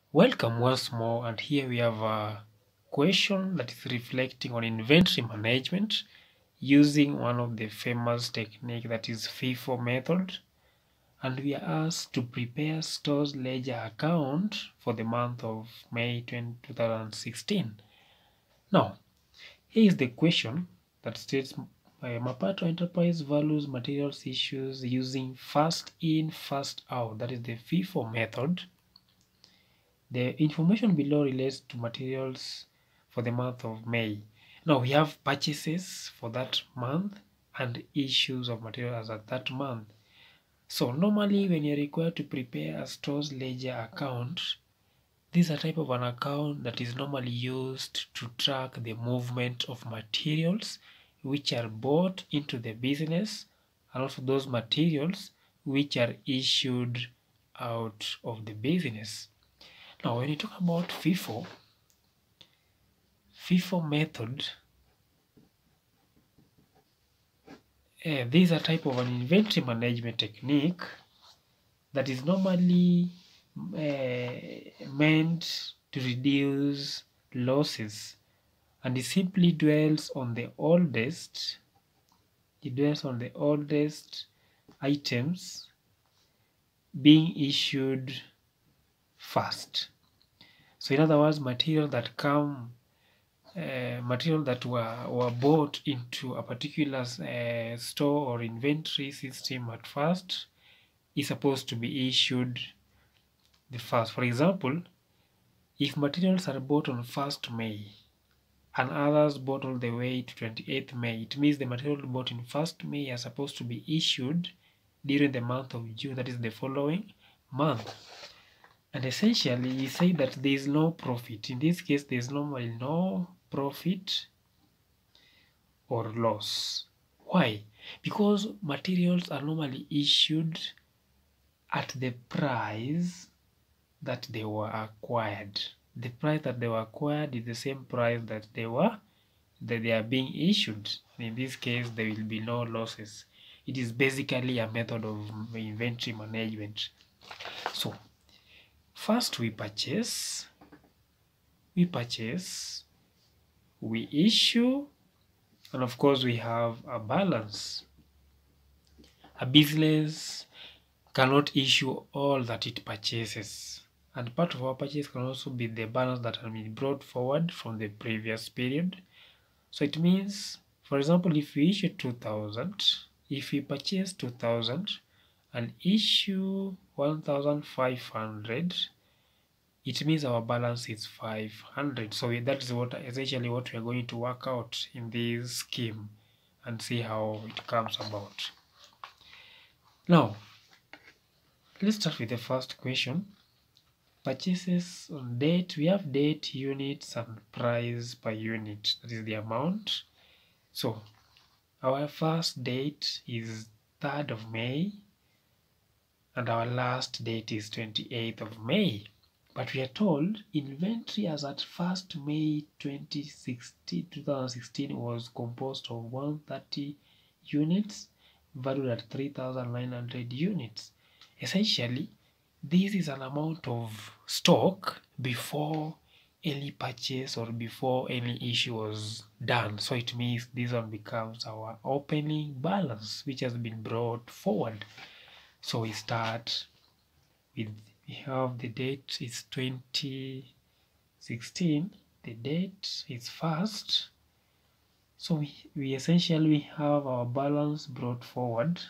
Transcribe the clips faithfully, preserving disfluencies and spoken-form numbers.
Welcome once more, and here we have a question that is reflecting on inventory management using one of the famous technique, that is FIFO method, and we are asked to prepare stores ledger account for the month of May two thousand sixteen. Now, here is the question that states uh, Mapato Enterprise values materials issues using first in, first out, that is the FIFO method. The information below relates to materials for the month of May. Now we have purchases for that month and issues of materials at that month. So normally when you're required to prepare a store's ledger account, this is a type of an account that is normally used to track the movement of materials which are bought into the business, and also those materials which are issued out of the business. Now, when you talk about FIFO, FIFO method, uh, this is a type of an inventory management technique that is normally uh, meant to reduce losses, and it simply dwells on the oldest, it dwells on the oldest items being issued first. So in other words, material that come Uh, material that were, were bought into a particular uh, store or inventory system at first is supposed to be issued the first. For example, if materials are bought on first May and others bought all the way to twenty-eighth May, it means the material bought in first May are supposed to be issued during the month of June, that is the following month. And essentially, we say that there is no profit. In this case, there is normally no profit or loss. Why? Because materials are normally issued at the price that they were acquired. The price that they were acquired is the same price that they were that they are being issued. In this case, there will be no losses. It is basically a method of inventory management. So, first we purchase, we purchase, we issue, and of course we have a balance. A business cannot issue all that it purchases, and part of our purchase can also be the balance that has been brought forward from the previous period. So it means, for example, if we issue two thousand, if we purchase two thousand and issue one thousand five hundred, it means our balance is five hundred. So that is what essentially what we are going to work out in this scheme and see how it comes about. Now, let's start with the first question. Purchases on date. We have date, units, and price per unit. That is the amount. So, our first date is third of May, and our last date is twenty-eighth of May. But we are told inventory as at first May twenty sixteen was composed of one hundred thirty units valued at three thousand nine hundred units. Essentially, this is an amount of stock before any purchase or before any issue was done. So it means this one becomes our opening balance, which has been brought forward. So we start with, we have the date is twenty sixteen, the date is first. So we, we essentially have our balance brought forward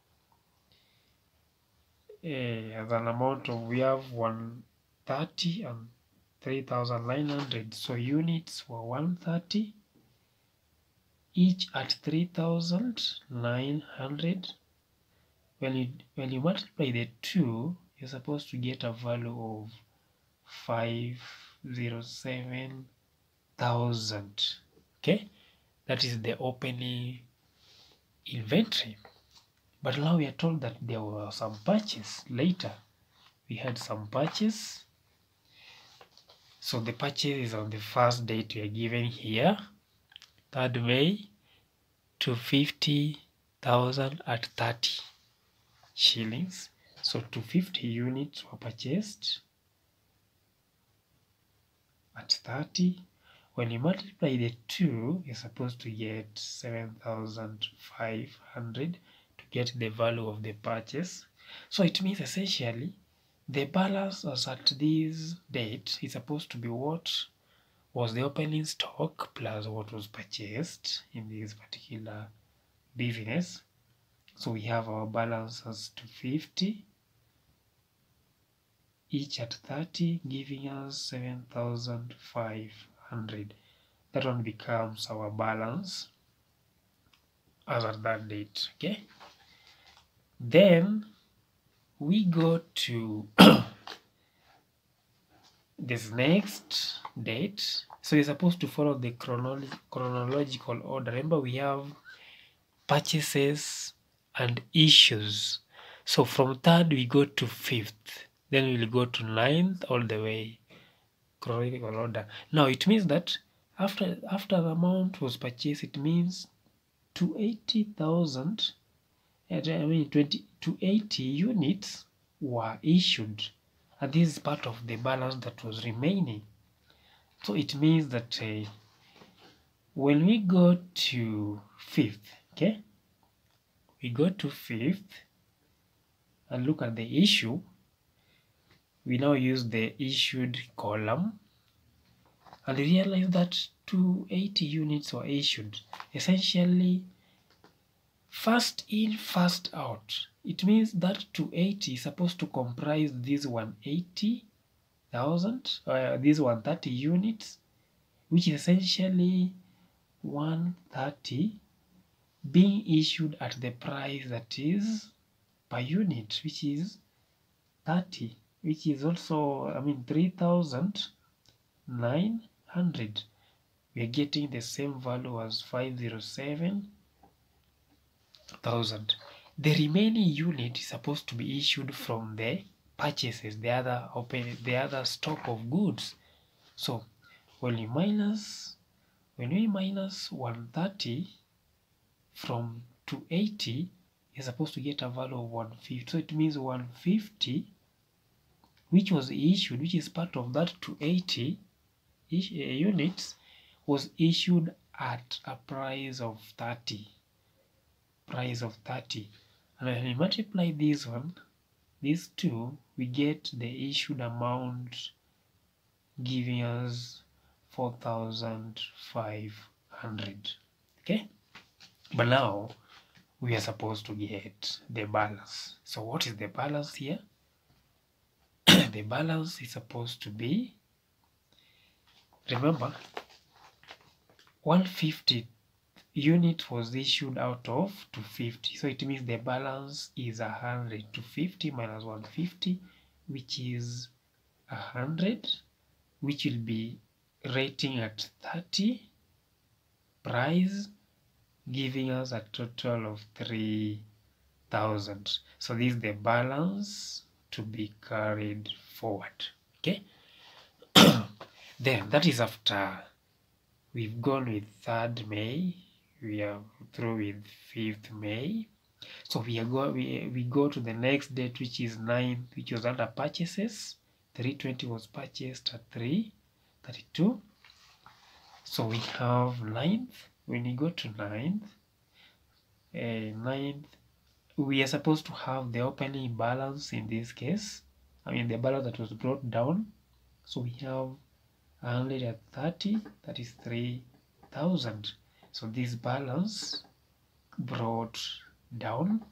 uh, as an amount of, we have one hundred thirty and three thousand nine hundred. So units were one hundred thirty, each at three thousand nine hundred. When you, when you multiply the two, you're supposed to get a value of five hundred seven thousand. Okay, that is the opening inventory. But now we are told that there were some purchase later. We had some purchase. So the purchase is on the first date we are given here, third May, to fifty thousand at thirty shillings. So two hundred fifty units were purchased at thirty. When you multiply the two, you're supposed to get seven thousand five hundred to get the value of the purchase. So it means essentially the balance as at this date is supposed to be what was the opening stock plus what was purchased in this particular business. So we have our balance as two hundred fifty, each at thirty, giving us seven thousand five hundred. That one becomes our balance as at that date. Okay, then we go to this next date. So you're supposed to follow the chronolo chronological order. Remember, we have purchases and issues. So from third we go to fifth, then we'll go to ninth all the way, chronological order. Now it means that after after the amount was purchased, it means two hundred eighty thousand, I mean twenty to eighty units were issued, and this is part of the balance that was remaining. So it means that uh, when we go to fifth, okay, we go to fifth and look at the issue. We now use the issued column and realize that two hundred eighty units were issued. Essentially, first in, first out. It means that two hundred eighty is supposed to comprise these one hundred eighty thousand, uh, these one hundred thirty units, which is essentially one hundred thirty being issued at the price that is per unit, which is thirty, which is also, I mean, three thousand nine hundred. We are getting the same value as five hundred seven thousand. The remaining unit is supposed to be issued from the purchases, the other open, the other stock of goods. So when we minus, when we minus one hundred thirty from two hundred eighty, you're supposed to get a value of one hundred fifty. So it means one hundred fifty, which was issued, which is part of that two hundred eighty units, was issued at a price of thirty. Price of thirty. And when we multiply this one, these two, we get the issued amount giving us four thousand five hundred. Okay? But now we are supposed to get the balance. So what is the balance here? The balance is supposed to be, remember, one hundred fifty unit was issued out of two hundred fifty. So it means the balance is one hundred. two hundred fifty minus one hundred fifty, which is one hundred, which will be rating at thirty, price, giving us a total of three thousand. So this is the balance to be carried forward. Okay? Then that is after we've gone with third May, we are through with fifth May. So we are go we, we go to the next date, which is ninth, which was under purchases. three twenty was purchased at three thirty-two. So we have ninth. When we go to ninth, uh, ninth, we are supposed to have the opening balance in this case. I mean the balance that was brought down. So we have one hundred thirty, that is three thousand. So this balance brought down.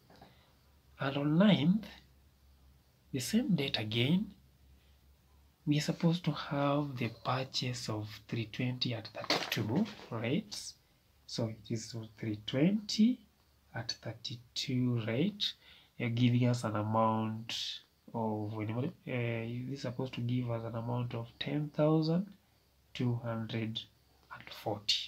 And on ninth, the same date again, we are supposed to have the purchase of three twenty at thirty-two rates. So it is three twenty at thirty-two rate, uh, giving us an amount of, uh, this is supposed to give us an amount of ten thousand two hundred forty.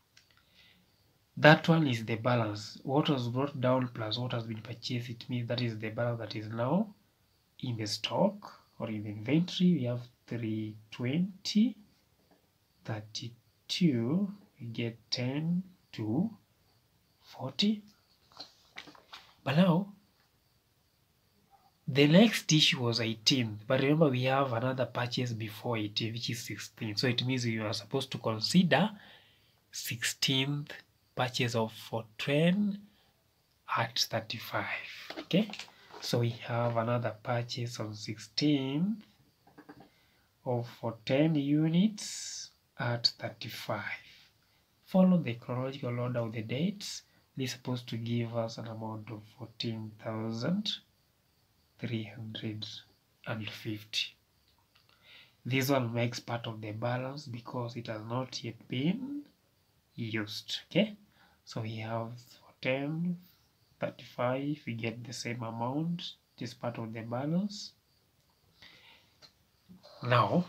That one is the balance. What was brought down plus what has been purchased, it means that is the balance that is now in the stock or in the inventory. We have three twenty, thirty-two, we get ten to forty. But now The next issue was eighteenth, but remember we have another purchase before eighteen, which is sixteen. So it means you are supposed to consider sixteenth purchase of Fortran at thirty-five. Okay, so we have another purchase on sixteenth of for ten units at thirty-five. Follow the chronological order of the dates. This is supposed to give us an amount of fourteen thousand three hundred fifty. This one makes part of the balance because it has not yet been used. Okay, so we have for ten, thirty-five, we get the same amount. This part of the balance. Now,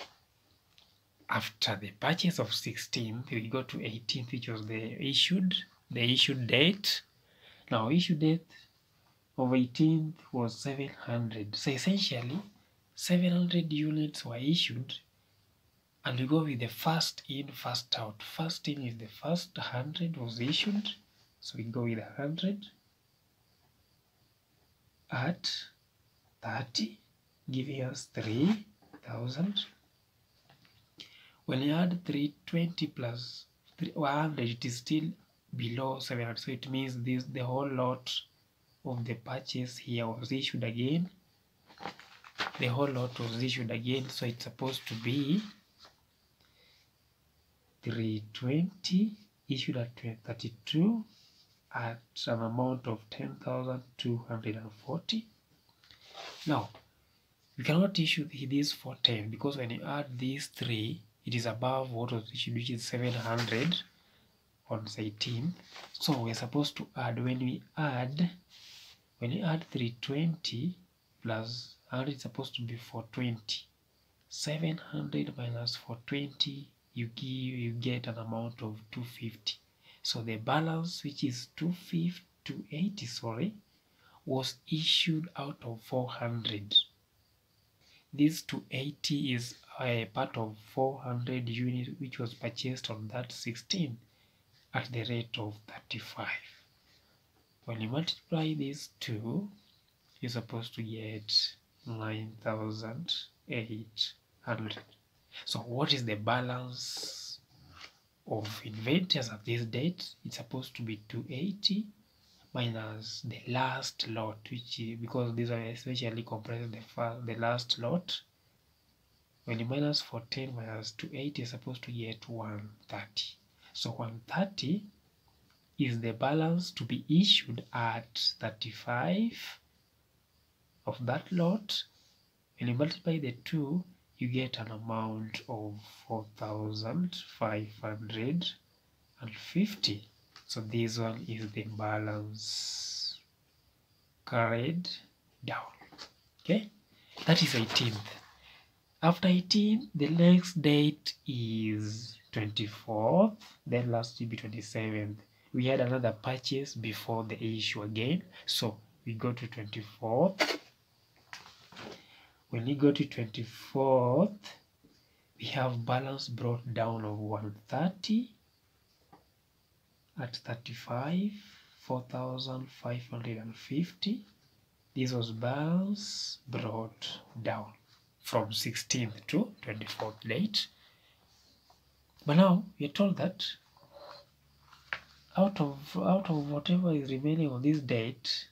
after the purchase of sixteenth, we go to eighteenth, which was the issued, the issued date. Now, issue date of eighteenth was seven hundred. So essentially, seven hundred units were issued, and we go with the first in, first out. First in is the first one hundred was issued, so we go with one hundred at thirty, giving us three thousand. When you add three hundred twenty plus one hundred, it is still below seven hundred. So it means this the whole lot of the purchase here was issued again. The whole lot was issued again, so it's supposed to be three hundred twenty issued at thirty-two at an amount of ten thousand two hundred forty. Now, you cannot issue this for ten because when you add these three, it is above what was issued, which is seven hundred on eighteen. So we're supposed to add, when we add, when you add three hundred twenty plus one hundred, it's supposed to be four hundred twenty. seven hundred minus four hundred twenty, you give, you get an amount of two hundred fifty. So the balance, which is two hundred eighty, sorry, was issued out of four hundred. This two hundred eighty is a part of four hundred units which was purchased on that sixteen at the rate of thirty-five. When you multiply these two, you're supposed to get nine thousand eight hundred. So what is the balance of inventories at this date? It's supposed to be two hundred eighty minus the last lot, which is, because these are especially comprising the first, the last lot. When you minus fourteen minus two hundred eighty, you're supposed to get one hundred thirty. So one hundred thirty is the balance to be issued at thirty-five of that lot. When you multiply the two, you get an amount of four thousand five hundred fifty. So this one is the balance carried down. Okay, that is eighteenth. After eighteen, the next date is twenty-fourth, then last will be twenty-seventh. We had another purchase before the issue again, so we go to twenty-fourth. When we go to twenty-fourth, we have balance brought down of one hundred thirty at thirty-five, four thousand five hundred fifty. This was balance brought down from sixteenth to twenty-fourth date. But now we are told that out of out of whatever is remaining on this date,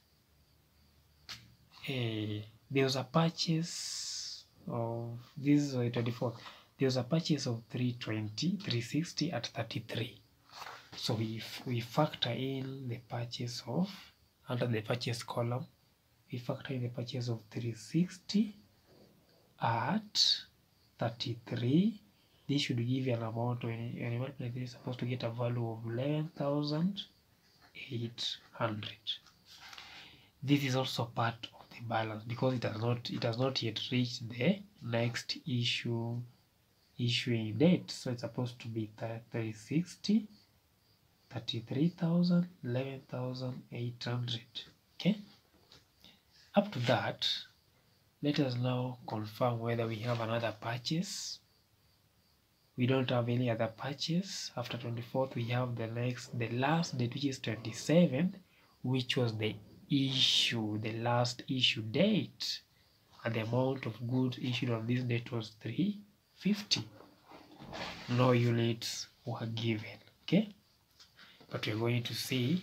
eh, there was a purchase of this is twenty-fourth. There was a purchase of three twenty, three sixty at thirty-three. So we we factor in the purchase of, under the purchase column, we factor in the purchase of three sixty at thirty-three. This should give you an amount, when you multiply this, is supposed to get a value of eleven thousand eight hundred. This is also part of the balance because it has not it has not yet reached the next issue issuing date. So it's supposed to be three sixty, thirty-three thousand, eleven thousand eight hundred. Okay. Up to that, let us now confirm whether we have another purchase. We don't have any other purchase. After twenty-fourth, we have the next, the last date, which is twenty-seventh, which was the issue, the last issue date, and the amount of goods issued on this date was three fifty. No units were given, okay? But we're going to see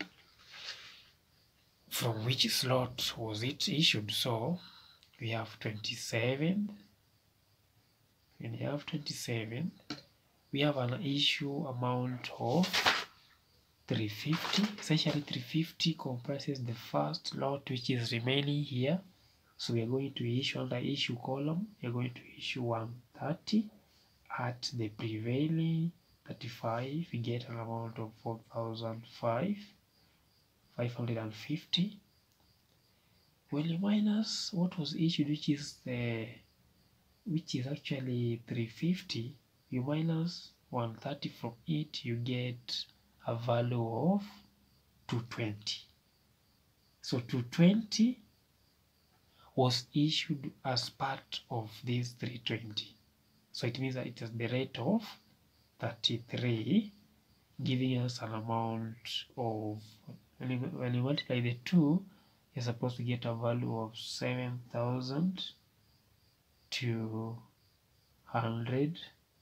from which slot was it issued. So we have twenty-seven. When we have twenty-seven, we have an issue amount of three fifty. Essentially, three fifty comprises the first lot which is remaining here. So we are going to issue on the issue column. We are going to issue one thirty at the prevailing thirty-five. We get an amount of four thousand five hundred fifty. When you minus what was issued, which is the which is actually three fifty, you minus one thirty from it, you get a value of two twenty. So two twenty was issued as part of this three twenty. So it means that it is the rate of thirty-three, giving us an amount of, when you, when you multiply the two, you're supposed to get a value of seven thousand two hundred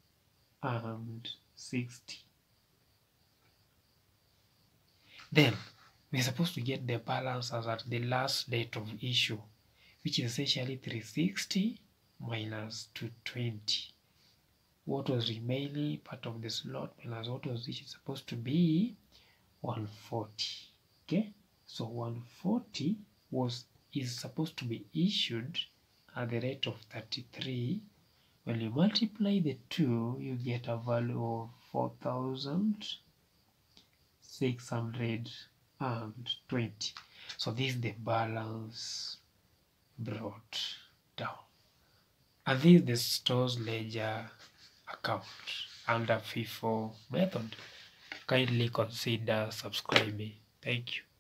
sixty. Then we're supposed to get the balance as at the last date of issue, which is essentially three sixty minus two twenty. What was remaining part of the slot minus what was issued supposed to be one forty. Okay, so one forty was is supposed to be issued at the rate of thirty-three. When you multiply the two, you get a value of four thousand six hundred twenty. So this is the balance brought down. And this is the store's ledger account under FIFO method. Kindly consider subscribing. Thank you.